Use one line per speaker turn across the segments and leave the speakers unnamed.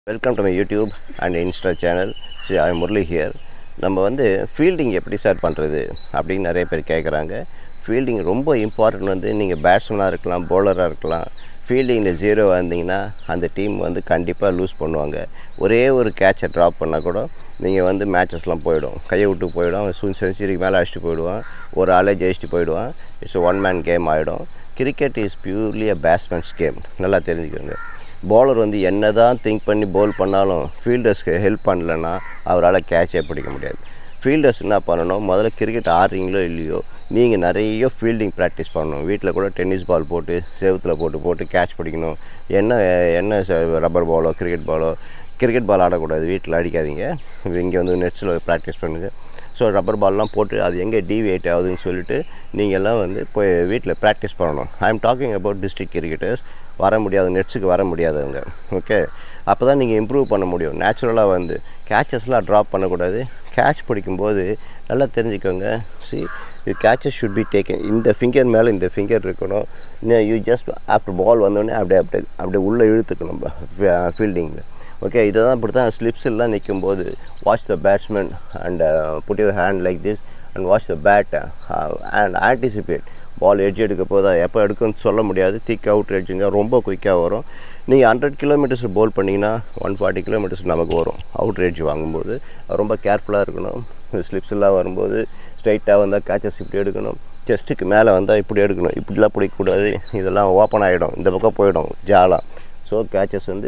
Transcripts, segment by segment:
Welcome to my YouTube and Insta channel. See, I am Murli here. நம்ம வந்து fielding எப்படி sir பண்ணுறது அப்படின்னு நிறைய பேர் கேட்குறாங்க. ஃபீல்டிங் ரொம்ப இம்பார்ட்டன்ட். வந்து நீங்கள் பேட்ஸ்மேனாக இருக்கலாம், பவுலராக இருக்கலாம். ஃபீல்டிங்கில் ஜீரோ வந்தீங்கன்னா அந்த டீம் வந்து கண்டிப்பாக லூஸ் பண்ணுவாங்க. ஒரே ஒரு கேட்சை ட்ராப் பண்ணால் கூட நீங்கள் வந்து மேட்சஸ்லாம் போயிடும், கையை விட்டு போயிடும். அவன் செஞ்சுரிக்கு மேலே அடிச்சுட்டு போயிடுவான், ஒரு ஆளே ஜெயிச்சுட்டு போயிடுவான். இட்ஸ் ஒன் மேன் கேம் ஆகிடும். Cricket is purely a batsman's game. நல்லா தெரிஞ்சுக்கோங்க. பவுலர் வந்து என்ன தான் திங்க் பண்ணி பவுல் பண்ணாலும் ஃபீல்டர்ஸ்க்கு ஹெல்ப் பண்ணலைன்னா அவரால் கேட்சே பிடிக்க முடியாது. ஃபீல்டர்ஸ் என்ன பண்ணணும், முதல்ல கிரிக்கெட் ஆடுறீங்களோ இல்லையோ நீங்கள் நிறைய ஃபீல்டிங் ப்ராக்டிஸ் பண்ணணும். வீட்டில் கூட டென்னிஸ் பால் போட்டு செவுத்தில் போட்டு கேட்ச் பிடிக்கணும். என்ன ரப்பர் பாலோ கிரிக்கெட் பால் ஆடக்கூடாது, வீட்டில் அடிக்காதீங்க. இங்கே வந்து நெட்ஸில் ப்ராக்டிஸ் பண்ணுங்கள். ஸோ ரப்பர் பால்லாம் போட்டு அது எங்கே டீவியேட் ஆகுதுன்னு சொல்லிட்டு நீங்கள்லாம் வந்து போய் வீட்டில் ப்ராக்டிஸ் பண்ணணும். I am talking about district cricketers. வர முடியாது, நெட்ஸுக்கு வர முடியாதவங்க. ஓகே, அப்போ தான் நீங்கள் இம்ப்ரூவ் பண்ண முடியும். நேச்சுரலாக வந்து கேட்சஸ்லாம் ட்ராப் பண்ணக்கூடாது. கேட்ச் பிடிக்கும்போது நல்லா தெரிஞ்சுக்கோங்க. Catches should be taken. இந்த ஃபிங்கர் மேலே இந்த ஃபிங்கர் இருக்கணும். யூ ஜஸ்ட் ஆஃப்டர் பால் வந்தோடனே அப்படியே உள்ளே இழுத்துக்கணும் ஃபீல்டிங்கில். ஓகே, இதை தான் இப்படி தான் ஸ்லிப்ஸ் எல்லாம் நிற்கும்போது watch the batsman and put your hand like this and watch the bat and anticipate. Ball edge எடுக்க போதா, எப்போ எடுக்குன்னு சொல்ல முடியாது. திக் அவுட் எட்ஜுங்க ரொம்ப குயிக்காக வரும். நீங்கள் 100 கிலோமீட்டர்ஸ் பவுல் பண்ணிங்கன்னா 140 கிலோமீட்டர்ஸ் நமக்கு வரும். அவுட் எட்ஜ் வாங்கும்போது ரொம்ப கேர்ஃபுல்லாக இருக்கணும். ஸ்லிப்ஸ் எல்லாம் வரும்போது ஸ்ட்ரைட்டாக வந்தால் கேட்சஸ் இப்படி எடுக்கணும். செஸ்ட்டுக்கு மேலே வந்தால் இப்படி எடுக்கணும். இப்படிலாம் பிடிக்கக்கூடாது. இதெல்லாம் ஓப்பன் ஆகிடும், இந்த பக்கம் போயிடும் ஜாலாக. ஸோ கேட்சஸ் வந்து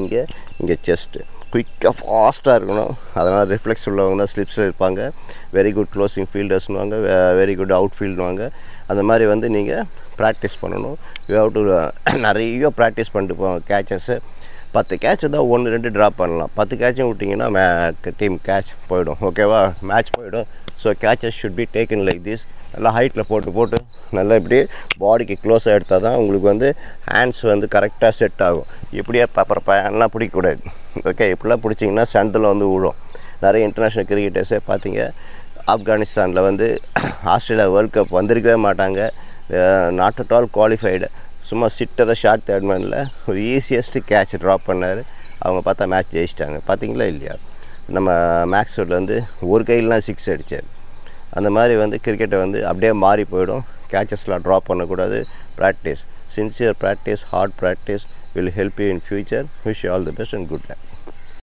இங்கே செஸ்ட்டு குயிக்காக ஃபாஸ்ட்டாக இருக்கணும். அதனால் ரிஃப்ளெக்ஸ் உள்ளவங்க தான் ஸ்லிப்ஸில் இருப்பாங்க. வெரி குட் க்ளோசிங் ஃபீல்டர்ஸ்னுவாங்க, வெரி குட் அவுட் ஃபீல்டுவாங்க. அந்த மாதிரி வந்து நீங்கள் ப்ராக்டிஸ் பண்ணணும். யூ ஹவ் டு நிறைய ப்ராக்டிஸ் பண்ணிட்டு போவாங்க. கேட்சஸ்ஸு 10 கேட்ச் தான் 1-2 ட்ராப் பண்ணலாம். 10 கேட்சும் விட்டிங்கன்னா டீம் கேட்ச் போயிடும். ஓகேவா, மேட்ச் போயிடும். So catches should be taken like this. நல்லா ஹைட்டில் போட்டு நல்லா இப்படி பாடிக்கு க்ளோஸாக எடுத்தால் தான் உங்களுக்கு வந்து ஹேண்ட்ஸ் வந்து கரெக்டாக செட் ஆகும். இப்படியே பேப்பர்லாம் பிடிக்கக்கூடாது. ஓகே, இப்படிலாம் பிடிச்சிங்கன்னா சென்டரில் வந்து விழும். நிறைய இன்டர்நேஷ்னல் கிரிக்கெட்டர்ஸே பார்த்தீங்க, ஆப்கானிஸ்தானில் வந்து ஆஸ்திரேலியா வேர்ல்ட் கப் வந்திருக்கவே மாட்டாங்க. Not at all qualified. சும்மா சிட்டரை ஷார்ட் தேர்ட்மேனில் ஒரு ஈஸியஸ்ட்டு கேட்ச் ட்ராப் பண்ணார். அவங்க பார்த்தா மேட்ச் ஜெயிச்சிட்டாங்க. பார்த்தீங்களா இல்லையா? நம்ம மேக்ஸ்வெல் வந்து ஒரு கையிலாம் 6 அடித்தார். அந்த மாதிரி வந்து கிரிக்கெட்டை வந்து அப்படியே மாறி போயிடும். கேட்சஸ்லாம் ட்ராப் பண்ணக்கூடாது. Practice, sincere practice, hard practice will help you in future. Wish you all the best and good luck.